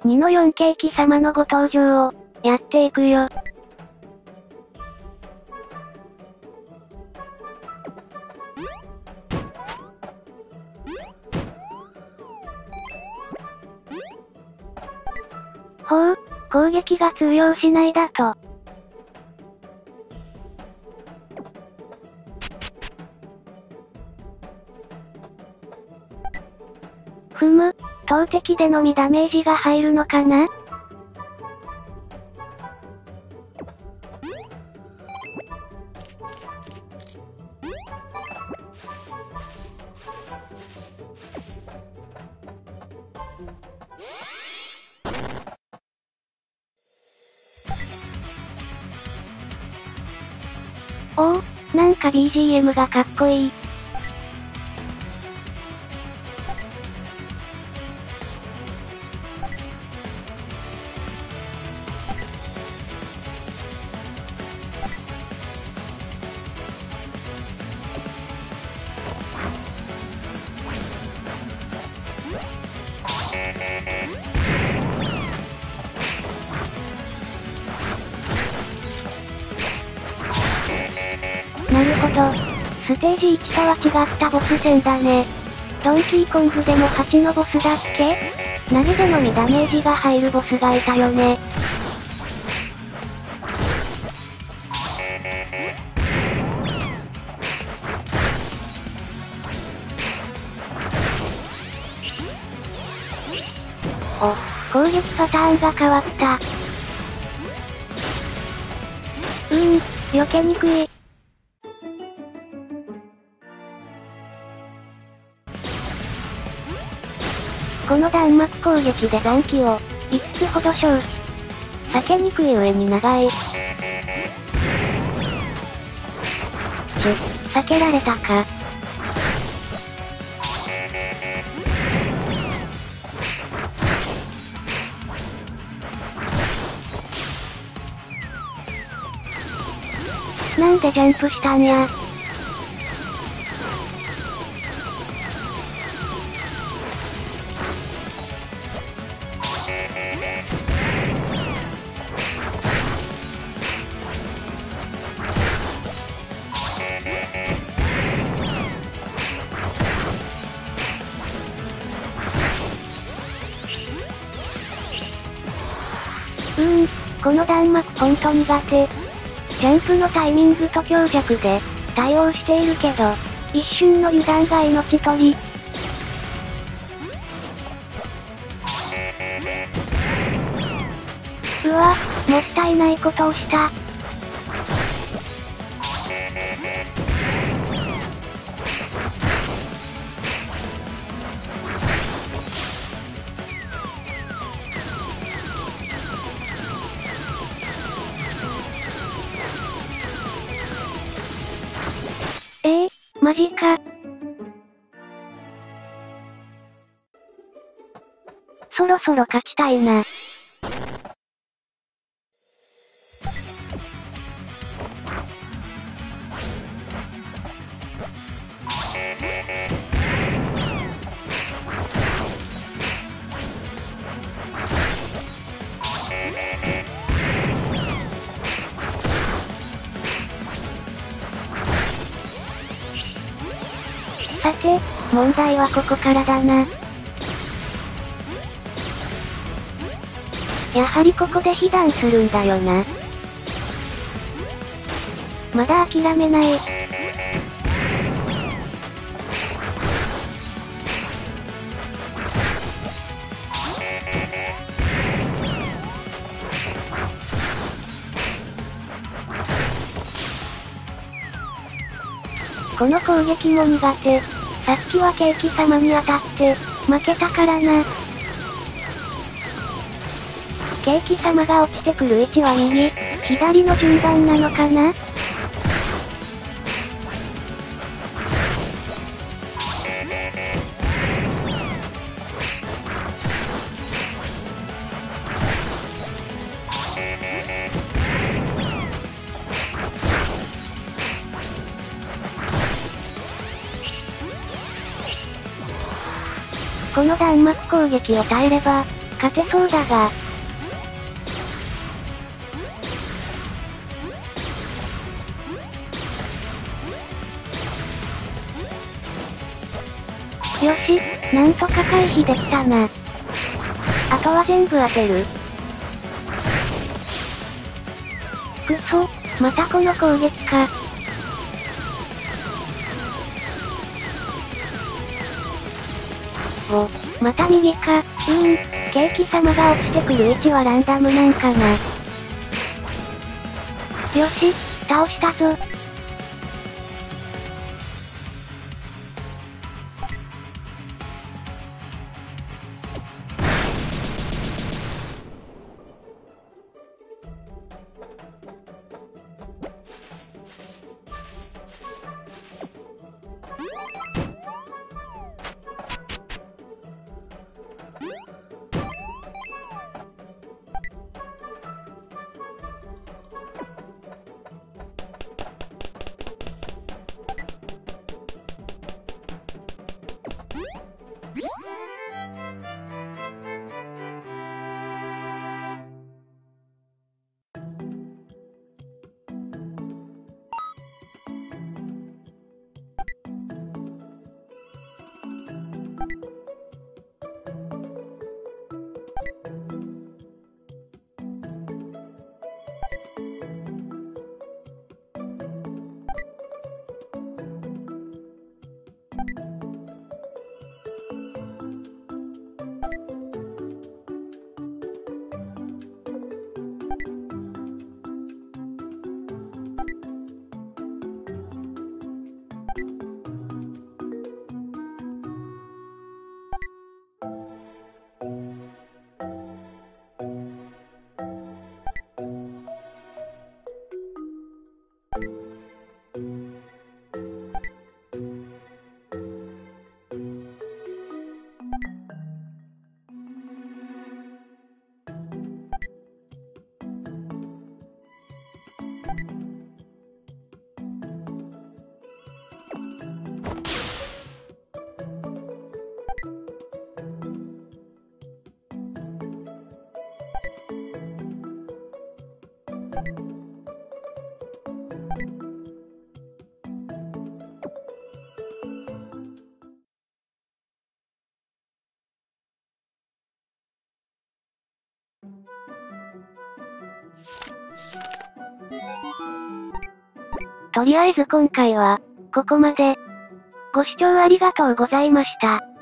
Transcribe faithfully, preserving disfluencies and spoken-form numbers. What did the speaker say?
にのよんケーキ様のご登場を、やっていくよ。ほう、攻撃が通用しないだと。ふむ、投擲でのみダメージが入るのかな？おお、なんか ビージーエム がかっこいい。なるほど。ステージいちとは違ったボス戦だね。ドンキーコングでもはちのボスだっけ？投げでのみダメージが入るボスがいたよね。お、攻撃パターンが変わった。うーん、避けにくい。この弾幕攻撃で残機をいつつほど消費。避けにくい上に長い。ちゅ、避けられたか。なんでジャンプしたんや。うーん、この弾幕ほんと苦手。ジャンプのタイミングと強弱で対応しているけど、一瞬の油断が命取り。うわ、もったいないことをした。えー、マジか。そろそろ勝ちたいな。さて、問題はここからだな。やはりここで被弾するんだよな。まだ諦めない。この攻撃も苦手。さっきはケーキ様に当たって、負けたからな。ケーキ様が落ちてくる位置は右、左の順番なのかな？この弾幕攻撃を耐えれば、 勝てそうだが。よし、なんとか回避できたな。あとは全部当てる。くそ、またこの攻撃か。お、また右か。うーん、ケーキ様が落ちてくる位置はランダムなんかな。よし、倒したぞ。とりあえず今回は、ここまで。ご視聴ありがとうございました。